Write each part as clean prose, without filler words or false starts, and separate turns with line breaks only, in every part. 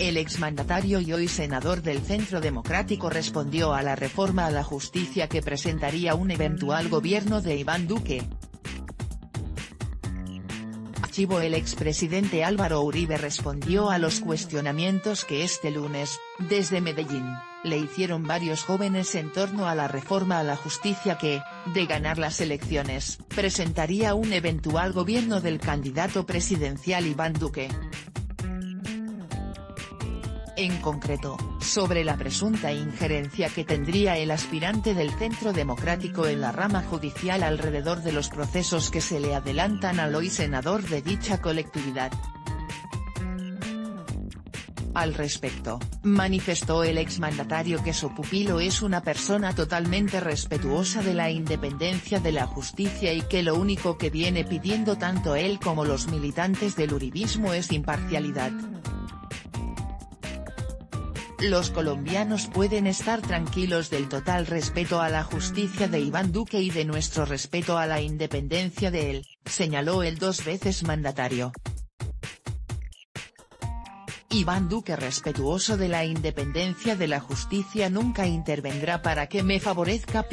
El exmandatario y hoy senador del Centro Democrático respondió a la reforma a la justicia que presentaría un eventual gobierno de Iván Duque. El expresidente Álvaro Uribe respondió a los cuestionamientos que este lunes, desde Medellín, le hicieron varios jóvenes en torno a la reforma a la justicia que, de ganar las elecciones, presentaría un eventual gobierno del candidato presidencial Iván Duque. En concreto, sobre la presunta injerencia que tendría el aspirante del Centro Democrático en la rama judicial alrededor de los procesos que se le adelantan al hoy senador de dicha colectividad. Al respecto, manifestó el exmandatario que su pupilo es una persona totalmente respetuosa de la independencia de la justicia y que lo único que viene pidiendo tanto él como los militantes del uribismo es imparcialidad. Los colombianos pueden estar tranquilos del total respeto a la justicia de Iván Duque y de nuestro respeto a la independencia de él, señaló el dos veces mandatario. Iván Duque, respetuoso de la independencia de la justicia, nunca intervendrá para que me favorezca.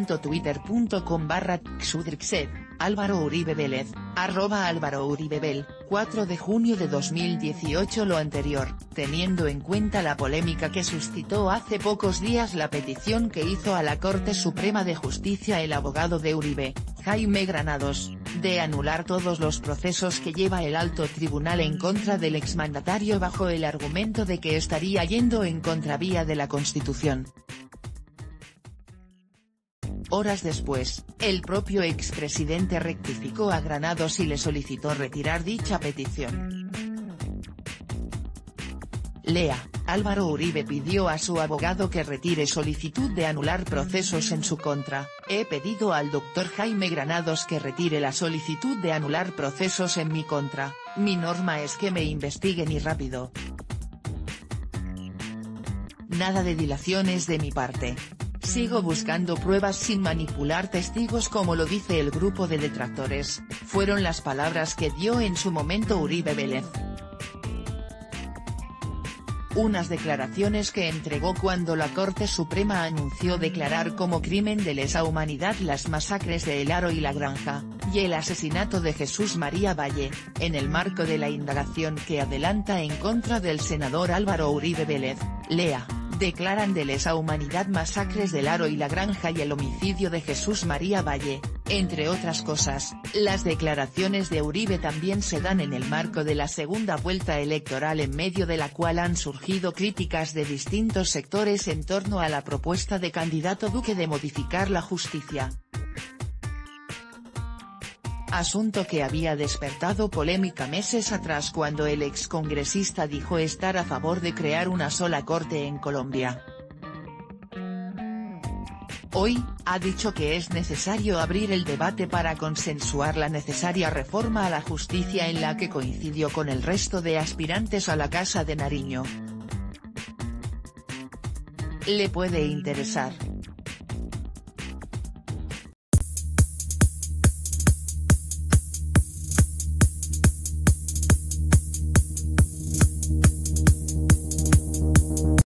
pic.twitter.com/xudrixed, Álvaro Uribe Vélez, @AlvaroUribevel, 4 de junio de 2018. Lo anterior, teniendo en cuenta la polémica que suscitó hace pocos días la petición que hizo a la Corte Suprema de Justicia el abogado de Uribe, Jaime Granados, de anular todos los procesos que lleva el alto tribunal en contra del exmandatario bajo el argumento de que estaría yendo en contravía de la Constitución. Horas después, el propio expresidente rectificó a Granados y le solicitó retirar dicha petición. Lea, Álvaro Uribe pidió a su abogado que retire solicitud de anular procesos en su contra. He pedido al doctor Jaime Granados que retire la solicitud de anular procesos en mi contra, mi norma es que me investiguen y rápido. Nada de dilaciones de mi parte. Sigo buscando pruebas sin manipular testigos, como lo dice el grupo de detractores, fueron las palabras que dio en su momento Uribe Vélez. Unas declaraciones que entregó cuando la Corte Suprema anunció declarar como crimen de lesa humanidad las masacres de El Haro y La Granja, y el asesinato de Jesús María Valle, en el marco de la indagación que adelanta en contra del senador Álvaro Uribe Vélez. Lea, declaran de lesa humanidad masacres del Haro y La Granja y el homicidio de Jesús María Valle, entre otras cosas. Las declaraciones de Uribe también se dan en el marco de la segunda vuelta electoral, en medio de la cual han surgido críticas de distintos sectores en torno a la propuesta de candidato Duque de modificar la justicia. Asunto que había despertado polémica meses atrás cuando el excongresista dijo estar a favor de crear una sola corte en Colombia. Hoy, ha dicho que es necesario abrir el debate para consensuar la necesaria reforma a la justicia, en la que coincidió con el resto de aspirantes a la Casa de Nariño. Le puede interesar.